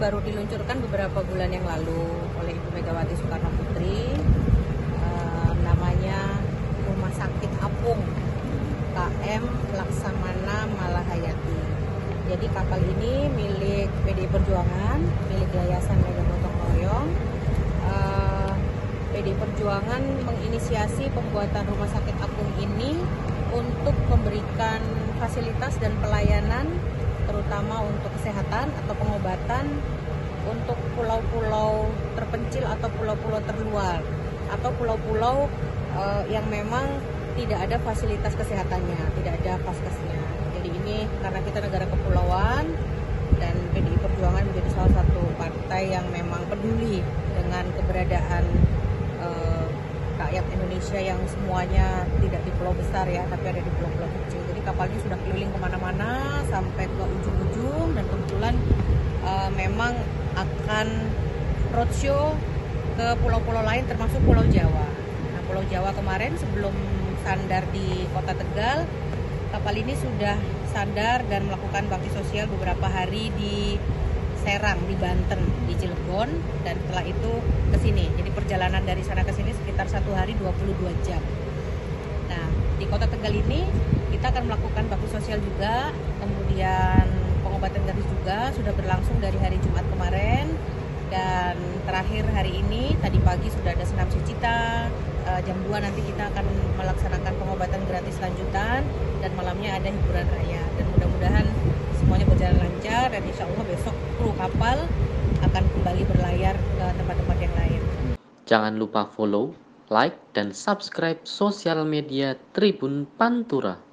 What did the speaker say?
baru diluncurkan beberapa bulan yang lalu oleh Ibu Megawati Soekarno Putri, namanya Rumah Sakit Apung KM Laksamana Malahayati. Jadi kapal ini milik PDI Perjuangan, milik Yayasan Mega Gotong Royong. PDI Perjuangan menginisiasi pembuatan Rumah Sakit Apung ini untuk memberikan fasilitas dan pelayanan terutama untuk kesehatan atau pengobatan untuk pulau-pulau terpencil atau pulau-pulau terluar atau pulau-pulau yang memang tidak ada fasilitas kesehatannya, tidak ada faskesnya. Jadi ini karena kita negara kepulauan dan PDI Perjuangan menjadi salah satu partai yang memang peduli dengan keberadaan rakyat Indonesia yang semuanya tidak di pulau besar ya, tapi ada di pulau-pulau kecil. Jadi kapalnya sudah keliling kemana-mana sampai ke ujung-ujung dan kebetulan memang akan roadshow ke pulau-pulau lain termasuk Pulau Jawa. Nah, Pulau Jawa kemarin sebelum sandar di Kota Tegal, kapal ini sudah sandar dan melakukan bakti sosial beberapa hari di Serang, di Banten, di Cilegon, dan setelah itu ke sini. Jadi perjalanan dari sana ke sini sekitar 1 hari 22 jam. Nah, di Kota Tegal ini kita akan melakukan bakti sosial juga, kemudian pengobatan gratis juga sudah berlangsung dari hari Jumat kemarin, dan terakhir hari ini tadi pagi sudah ada senam Sucita. Jam 2 nanti kita akan melaksanakan pengobatan gratis lanjutan, dan malamnya ada hiburan raya. Dan mudah-mudahan semuanya berjalan lancar, dan insya Allah besok kru kapal akan kembali berlayar ke tempat-tempat yang lain. Jangan lupa follow, like, dan subscribe sosial media Tribun Pantura.